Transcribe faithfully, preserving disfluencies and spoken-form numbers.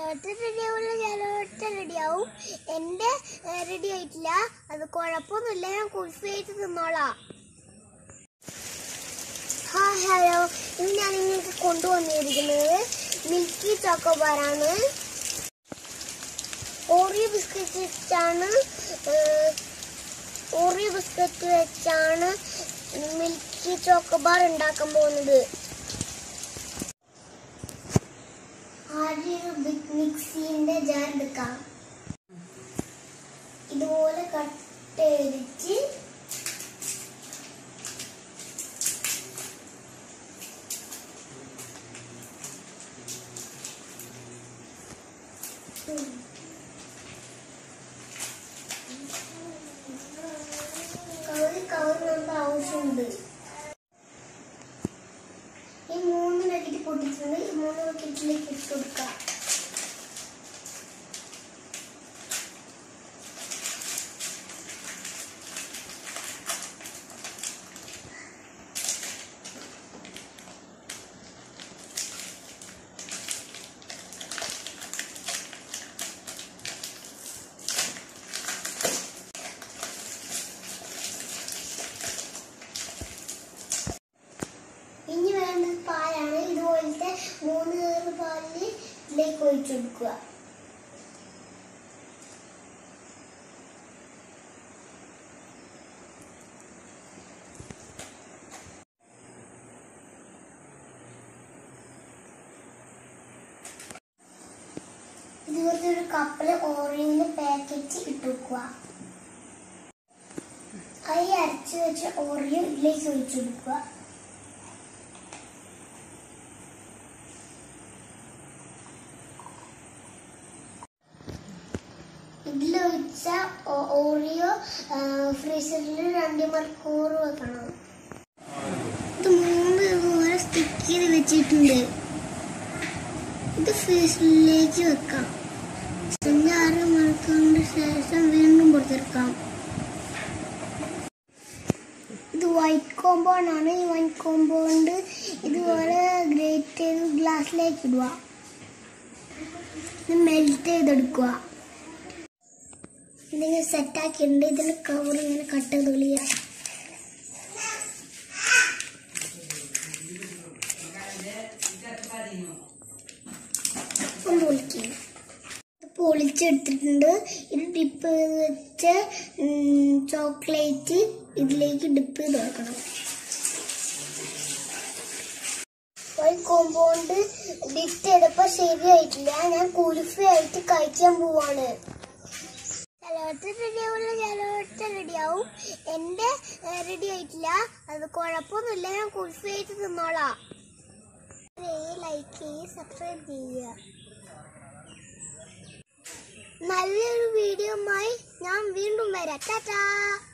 റെഡിയാവുള്ള ചിലവട്ട റെഡിയാവും. എൻ്റെ റെഡി ആയിട്ടില്ല, അത് കുഴപ്പമൊന്നുമില്ല, ഞാൻ കുൽഫി ആയിട്ട് തിന്നോളാം. ഹായ് ഹലോ, ഇന്ന് ഞാൻ നിങ്ങൾക്ക് കൊണ്ടുവന്നിരിക്കുന്നത് മിൽക്കി ചോക്കോബാറാണ്. ഓറിയോ ബിസ്ക്കറ്റ് വെച്ചാണ് ഓറിയോ ബിസ്ക്കറ്റ് വെച്ചാണ് മിൽക്കി ചോക്കോബാർ ഉണ്ടാക്കാൻ പോകുന്നത്. ആദ്യം ഒരു ബിഗ് മിക്സിന്റെ ജാർ എടുക്കാം. ഇതുപോലെ കട്ട് ചെയ്തിട്ട് കവറി കവർ നമുക്ക് ആവശ്യമുണ്ട്. ഈ മൂന്ന് പാക്കറ്റ് പൊട്ടിച്ചിട്ടുണ്ട്. ഈ മൂന്ന് പാക്കറ്റിലേക്ക് ഇട്ട് കൊടുക്കാം. ഇനി വേണ്ടത് പാലാണ്. ഇതുപോലത്തെ മൂന്ന് കയറ് പാലിലേക്ക് ഒഴിച്ചു കൊടുക്കുക. ഇതുപോലത്തെ ഒരു കപ്പില് ഓറിയോന്റെ പാക്കറ്റ് ഇട്ട് വെക്കുക. അരി അരച്ചു വെച്ച ഓറിയോ ഇതിലേക്ക് ഒഴിച്ചു കൊടുക്കുക. ഇതിലൊഴിച്ച ഓറിയോ ഫ്രീസറിൽ രണ്ട് മണിക്കൂർ വെക്കണം. ഇത് മൂന്ന് ഇതുപോലെ സ്റ്റിക്ക് ചെയ്ത് വെച്ചിട്ടുണ്ട്. ഇത് ഫ്രീസറിലേക്ക് വെക്കാം. ആറ് മണിക്കൂറിന് ശേഷം വീണ്ടും പുറത്തെടുക്കാം. ഇത് വൈറ്റ് കോമ്പൗണ്ട് ആണ്. ഈ വൈറ്റ് കോമ്പൗണ്ട് ഇതുപോലെ ഗ്രേറ്റ് ചെയ്ത് ഗ്ലാസ്സിലേക്ക് ഇടുക. ഇത് മെൽറ്റ് ചെയ്തെടുക്കുക. ഇതിങ്ങനെ സെറ്റാക്കിയിട്ടുണ്ട്. ഇതിന് കവർ ഇങ്ങനെ കട്ട് ചെയ്ത് കളിയ. പൊളിക്കും. പൊളിച്ചെടുത്തിട്ടുണ്ട്. ഇത് ഡിപ്പ് ചെയ്ത് വെച്ച ചോക്ലേറ്റ് ഇതിലേക്ക് ഡിപ്പ് ചെയ്ത് വെക്കണം. ഒരു കോമ്പൗണ്ട് ഡിപ്പ് ചെയ്തപ്പോ ശരിയായിട്ടില്ല. ഞാൻ കുൽഫി ആയിട്ട് കഴിക്കാൻ പോവാണ്. ചിലവട്ടം റെഡിയാവുള്ള ചിലവട്ട റെഡിയാവും. എൻ്റെ റെഡി ആയിട്ടില്ല, അത് കുഴപ്പമൊന്നുമില്ല, ഞാൻ കുൽഫി ആയിട്ട് തിന്നോളാം. ലൈക്ക് ചെയ്യുക, സബ്സ്ക്രൈബ് ചെയ്യുക. നല്ലൊരു വീഡിയോയുമായി ഞാൻ വീണ്ടും വരാം. ടാറ്റാ.